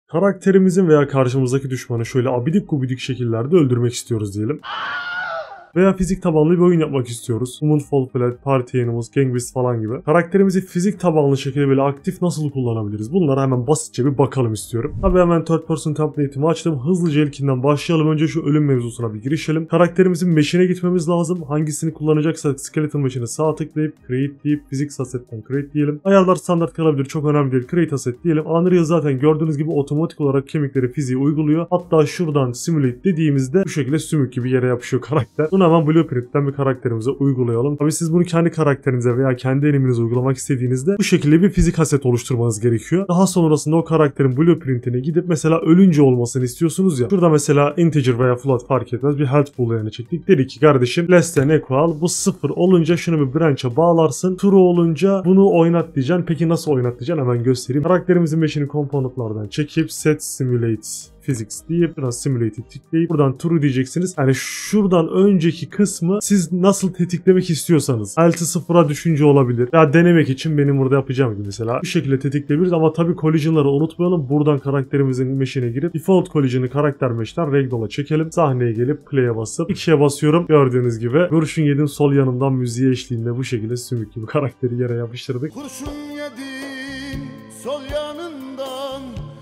Karakterimizin veya karşımızdaki düşmanı şöyle abidik gubidik şekillerde öldürmek istiyoruz diyelim. Veya fizik tabanlı bir oyun yapmak istiyoruz. Moonfall Flat, Party Animals, Gang Beasts falan gibi. Karakterimizi fizik tabanlı şekilde böyle aktif nasıl kullanabiliriz? Bunlara hemen basitçe bir bakalım istiyorum. Tabii hemen third person template'imi açtım. Hızlıca ilkinden başlayalım. Önce şu ölüm mevzusuna bir girişelim. Karakterimizin meşine gitmemiz lazım. Hangisini kullanacaksak skeleton meşine sağ tıklayıp create deyip fizik asset'ten create diyelim. Ayarlar standart kalabilir. Çok önemli değil. Create asset diyelim. Unreal zaten gördüğünüz gibi otomatik olarak kemikleri fiziği uyguluyor. Hatta şuradan simulate dediğimizde bu şekilde sümük gibi yere yapışıyor karakter. Bunu hemen Blueprint'ten bir karakterimize uygulayalım. Tabii siz bunu kendi karakterinize veya kendi animinize uygulamak istediğinizde bu şekilde bir fizik aset oluşturmanız gerekiyor. Daha sonrasında o karakterin Blueprint'ine gidip mesela ölünce olmasını istiyorsunuz ya. Şurada mesela integer veya float fark etmez bir health boolean'ı çektik. Dedi ki kardeşim less than equal bu 0 olunca şunu bir branch'a bağlarsın. True olunca bunu oynat diyeceksin. Peki nasıl oynat diyeceksin? Hemen göstereyim. Karakterimizin meşini componentlardan çekip set simulate physics deyip biraz simulate'i tıklayıp buradan true diyeceksiniz. Yani şuradan önceki kısmı siz nasıl tetiklemek istiyorsanız. Health'ı sıfıra düşünce olabilir. Ya denemek için benim burada yapacağım gibi mesela. Bu şekilde tetikleyebiliriz ama tabii collision'ları unutmayalım. Buradan karakterimizin meşine girip default collision'ı karakter meşten ragdoll'a çekelim. Sahneye gelip play'e basıp ikiye basıyorum. Gördüğünüz gibi kurşun yedim sol yanımdan müziğe eşliğinde bu şekilde sümük gibi karakteri yere yapıştırdık. Kurşun yedim sol yanından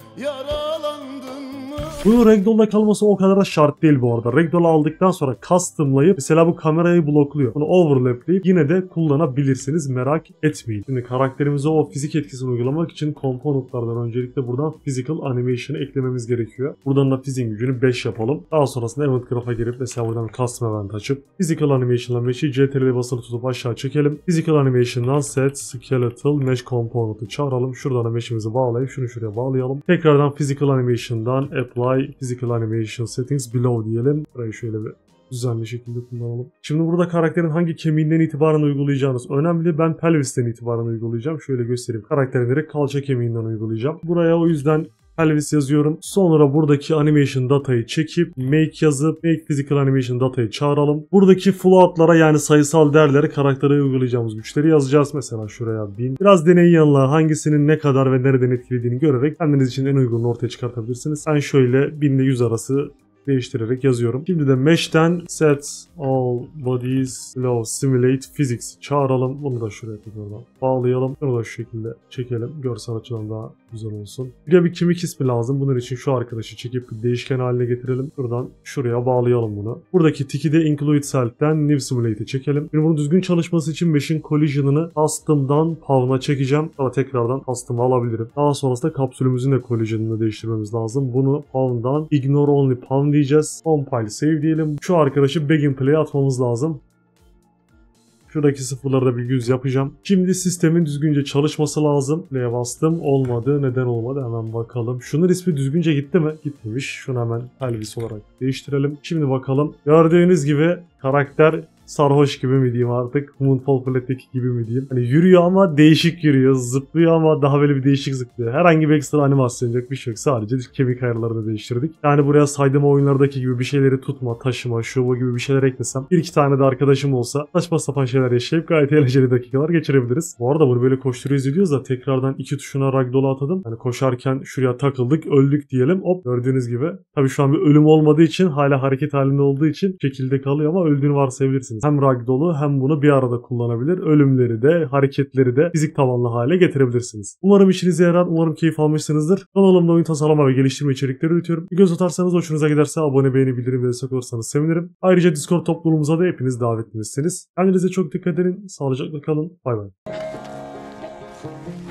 yaralandım. Bunun Ragdoll'da kalması o kadar da şart değil bu arada. Ragdoll'u aldıktan sonra customlayıp mesela bu kamerayı blokluyor. Bunu overlapleyip yine de kullanabilirsiniz. Merak etmeyin. Şimdi karakterimize o fizik etkisini uygulamak için componentlardan öncelikle buradan physical animation'ı eklememiz gerekiyor. Buradan da fizik gücünü 5 yapalım. Daha sonrasında event graph'a girip mesela buradan custom event açıp physical animation'la mesh'i CTRL'ye basılı tutup aşağı çekelim. Physical animation'dan set skeletal mesh component'ı çağıralım. Şuradan da mesh'imizi bağlayıp şunu şuraya bağlayalım. Tekrardan physical animation'dan apply physical animation settings below diyelim. Burayı şöyle bir düzenli şekilde kullanalım. Şimdi burada karakterin hangi kemiğinden itibaren uygulayacağınız önemli. Ben pelvis'ten itibaren uygulayacağım. Şöyle göstereyim. Karakterin direkt kalça kemiğinden uygulayacağım. Buraya o yüzden pelvis yazıyorum. Sonra buradaki animation datayı çekip make yazıp make physical animation datayı çağıralım. Buradaki floatlara yani sayısal değerleri karaktere uygulayacağımız güçleri yazacağız. Mesela şuraya 1000. Biraz deneyin yanına hangisinin ne kadar ve nereden etkilediğini görerek kendiniz için en uygununu ortaya çıkartabilirsiniz. Ben şöyle 1000 ile 100 arası değiştirerek yazıyorum. Şimdi de mesh'ten set all bodies below simulate physics çağıralım. Bunu da şuraya tekrardan bağlayalım. Bunu da şu şekilde çekelim. Görsel açıdan daha güzel olsun. Bir kemik ismi lazım. Bunun için şu arkadaşı çekip değişken haline getirelim. Buradan şuraya bağlayalım bunu. Buradaki tiki de include self'ten new simulate'e çekelim. Şimdi bunun düzgün çalışması için mesh'in collision'ını custom'dan pavna çekeceğim. Sonra tekrardan custom'a alabilirim. Daha sonrasında kapsülümüzün de collision'ını değiştirmemiz lazım. Bunu pavndan ignore only pawn diyeceğiz. Compile save diyelim. Şu arkadaşı begin play'e atmamız lazım. Şuradaki sıfırları da bir 100 yapacağım. Şimdi sistemin düzgünce çalışması lazım. Play'e bastım. Olmadı. Neden olmadı? Hemen bakalım. Şunun ismi düzgünce gitti mi? Gitmemiş. Şunu hemen pelvis olarak değiştirelim. Şimdi bakalım. Gördüğünüz gibi karakter sarhoş gibi mi diyeyim artık? Moonfall Flat'teki gibi mi diyeyim? Hani yürüyor ama değişik yürüyor. Zıplıyor ama daha böyle bir değişik zıplıyor. Herhangi bir ekstra animasyon yok, bir şey yok. Sadece kemik ayarlarını değiştirdik. Yani buraya saydığım oyunlardaki gibi bir şeyleri tutma, taşıma, şu bu gibi bir şeyler eklesem. Bir iki tane de arkadaşım olsa saçma sapan şeyler yaşayıp gayet eğlenceli dakikalar geçirebiliriz. Bu arada bunu böyle koşturuyoruz ediyoruz da tekrardan iki tuşuna ragdoll'a atadım. Hani koşarken şuraya takıldık, öldük diyelim. Hop gördüğünüz gibi. Tabii şu an bir ölüm olmadığı için hala hareket halinde olduğu için şekilde kalıyor ama öldüğünü varsayabilirsiniz. Hem ragdoll'u hem bunu bir arada kullanabilir. Ölümleri de hareketleri de fizik tabanlı hale getirebilirsiniz. Umarım işinize yarar. Umarım keyif almışsınızdır. Kanalımda oyun tasarlama ve geliştirme içerikleri üretiyorum. Bir göz atarsanız hoşunuza giderse abone, beğeni, bildirim ve destek olursanız sevinirim. Ayrıca Discord topluluğumuza da hepiniz davetlisiniz. Kendinize çok dikkat edin. Sağlıcakla kalın. Bay bay.